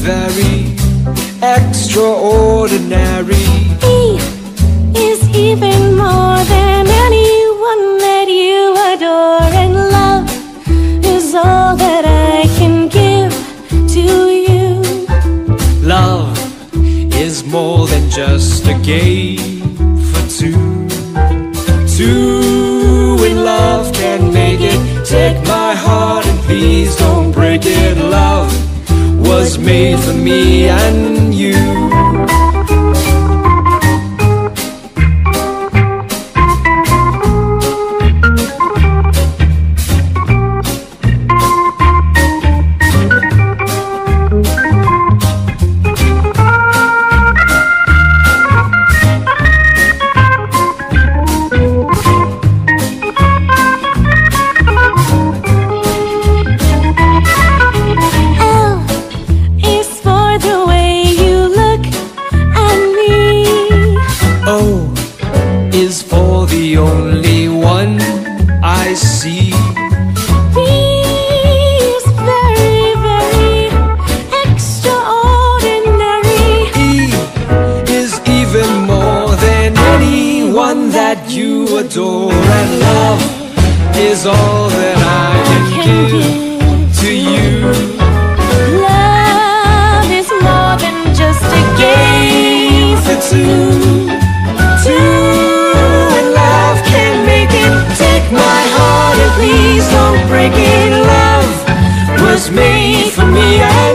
very extraordinary. He is even more than anyone that you adore, and love is all that I can give to you. Love is more than just a game for two. Two in love can make it. Take my heart and please don't break it. Love was made for me and you. Is for the only one I see. B is very, very extraordinary. E is even more than anyone that you adore, and love is all that I can give to you. Love is more than just a game for two. Please don't break it. Love was made for me and